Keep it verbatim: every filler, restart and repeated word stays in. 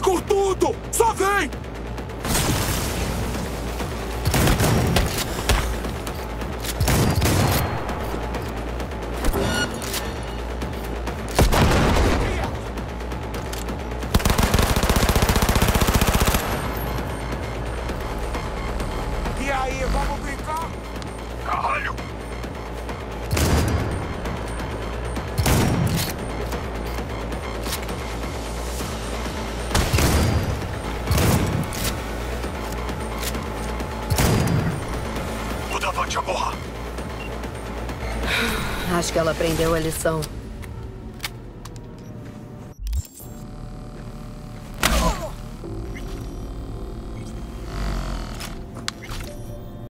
com tudo! Só vem! E aí, vamos brincar? Caralho! O Davante a borrar. Acho que ela aprendeu a lição.